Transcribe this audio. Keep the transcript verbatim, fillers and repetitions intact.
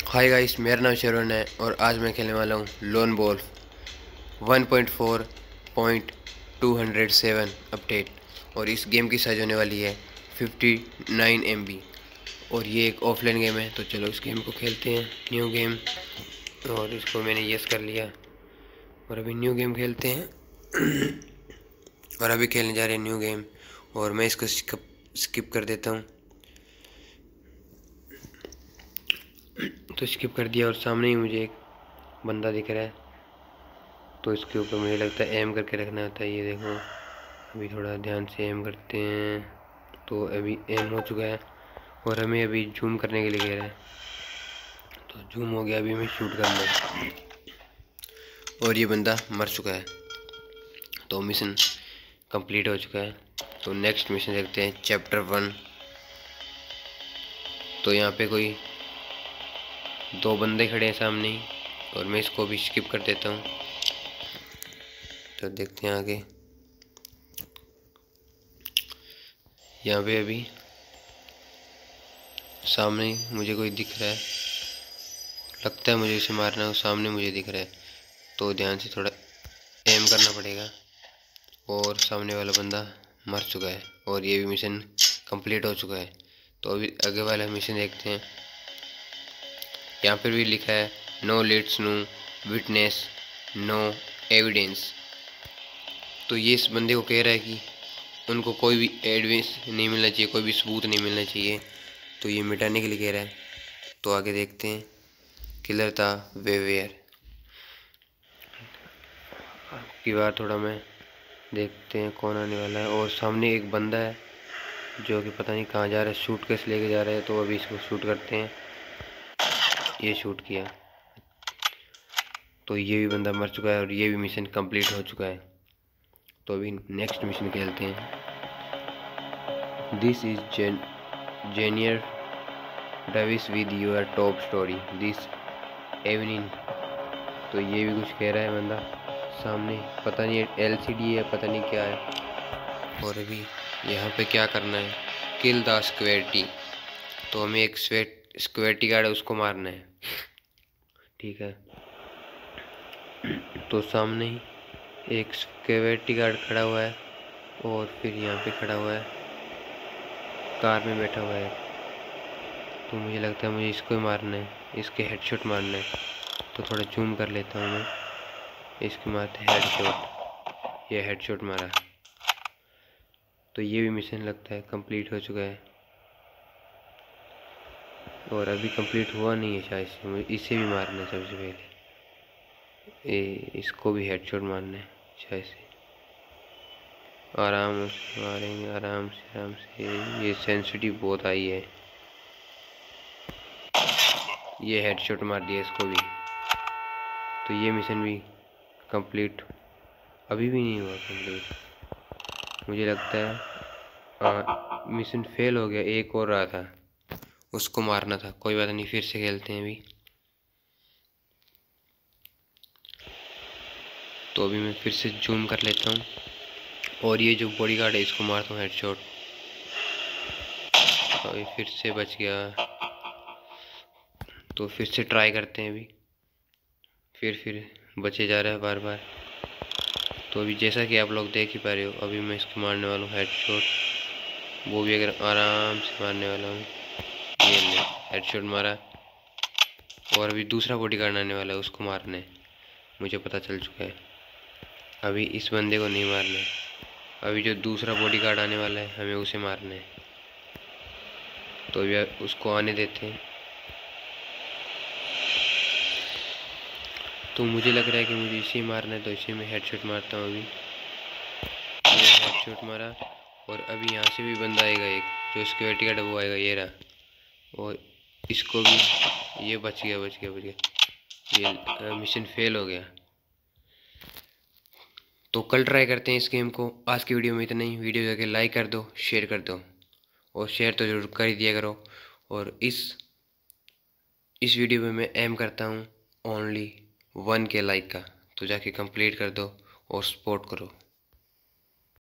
Hi guys, मेरा नाम शरण है और आज मैं खेलने वाला हूँ lone wolf one point four point two hundred seven update. और इस गेम की साइज होने वाली है फिफ्टी नाइन एम बी और ये एक ऑफलाइन गेम है। तो चलो इस गेम को खेलते हैं, न्यू गेम। और इसको मैंने यस कर लिया और अभी न्यू गेम खेलते हैं। और अभी खेलने जा रहे हैं न्यू गेम और मैं इसको स्किप कर देता हूँ। तो स्किप कर दिया और सामने ही मुझे एक बंदा दिख रहा है, तो इसके ऊपर मुझे लगता है एम करके रखना होता है। ये देखो, अभी थोड़ा ध्यान से एम करते हैं। तो अभी एम हो चुका है और हमें अभी जूम करने के लिए कह रहा है, तो जूम हो गया। अभी हमें शूट करना है और ये बंदा मर चुका है, तो मिशन कंप्लीट हो चुका है। तो नेक्स्ट मिशन देखते हैं, चैप्टर वन। तो यहाँ पे कोई दो बंदे खड़े हैं सामने ही और मैं इसको भी स्किप कर देता हूँ। तो देखते हैं आगे। यहाँ पे अभी सामने मुझे कोई दिख रहा है, लगता है मुझे इसे मारना है। सामने मुझे दिख रहा है, तो ध्यान से थोड़ा एम करना पड़ेगा। और सामने वाला बंदा मर चुका है और ये भी मिशन कंप्लीट हो चुका है। तो अभी आगे वाला मिशन देखते हैं। यहाँ पर भी लिखा है no leads, no witness, no evidence. तो ये इस बंदे को कह रहा है कि उनको कोई भी एविडेंस नहीं मिलना चाहिए, कोई भी सबूत नहीं मिलना चाहिए। तो ये मिटाने के लिए कह रहा है। तो आगे देखते हैं, किलर था वेवेयर की बार थोड़ा मैं देखते हैं कौन आने वाला है। और सामने एक बंदा है जो कि पता नहीं कहाँ जा रहा है, शूट कैसे लेके जा रहा है। तो अभी इसको शूट करते हैं। ये शूट किया तो ये भी बंदा मर चुका है और ये भी मिशन कंप्लीट हो चुका है। तो अभी नेक्स्ट मिशन खेलते हैं। This is Jen Jenier Davis with your top story this evening. तो ये भी कुछ कह रहा है बंदा सामने, पता नहीं एल सी डी है, पता नहीं क्या है। और अभी यहाँ पे क्या करना है, किल द स्क्वेटी। तो हमें एक स्वेट स्क्वेटी गार्ड है, उसको मारना है। ठीक है, तो सामने ही एक स्क्वेटी गार्ड खड़ा हुआ है और फिर यहाँ पे खड़ा हुआ है, कार में बैठा हुआ है। तो मुझे लगता है मुझे इसको ही मारना है, इसके हेडशॉट मारना है। तो थोड़ा जूम कर लेता हूँ मैं, इसके मारते हेडशॉट। ये हेडशॉट मारा, तो ये भी मिशन लगता है कंप्लीट हो चुका है। और अभी कंप्लीट हुआ नहीं है शायद से, मुझे इसे भी मारना है सबसे पहले। ए, इसको भी हेडशॉट मारना है शायद से। आराम से मारेंगे, आराम से आराम से। ये सेंसिटिव बहुत आई है। ये हेडशॉट मार दिया इसको भी। तो ये मिशन भी कंप्लीट अभी भी नहीं हुआ कंप्लीट। मुझे लगता है आ, मिशन फेल हो गया। एक और रहा था, उसको मारना था। कोई बात नहीं, फिर से खेलते हैं अभी। तो अभी मैं फिर से जूम कर लेता हूँ और ये जो बॉडीगार्ड है इसको मारता हूँ हेडशॉट। अभी फिर से बच गया। तो फिर से ट्राई करते हैं अभी। फिर फिर बचे जा रहा है बार बार। तो अभी जैसा कि आप लोग देख ही पा रहे हो, अभी मैं इसको मारने वाला हूँ हेडशॉट। वो भी अगर आराम से मारने वाला हूँ। ये ले हेडशॉट मारा। और अभी दूसरा बॉडीगार्ड आने वाला है, उसको मारना है, मुझे पता चल चुका है। अभी इस बंदे को नहीं मारना है, अभी जो दूसरा बॉडीगार्ड आने वाला है हमें उसे मारना है। तो अभी उसको आने देते हैं। तो मुझे लग रहा है कि मुझे इसे मारना है, तो इसे मैं हेडशॉट मारता हूँ। अभी ये हेडशॉट मारा और अभी यहाँ से भी बंदा आएगा, एक जो सिक्योरिटी गार्ड वो आएगा, ये रहा। और इसको भी, ये बच गया बच गया बच गया। ये मिशन फेल हो गया। तो कल ट्राई करते हैं इस गेम को। आज की वीडियो में इतना ही। वीडियो जाके लाइक कर दो, शेयर कर दो, और शेयर तो जरूर कर ही दिया करो। और इस इस वीडियो में मैं एम करता हूँ ओनली वन के लाइक का, तो जाके कंप्लीट कर दो और सपोर्ट करो।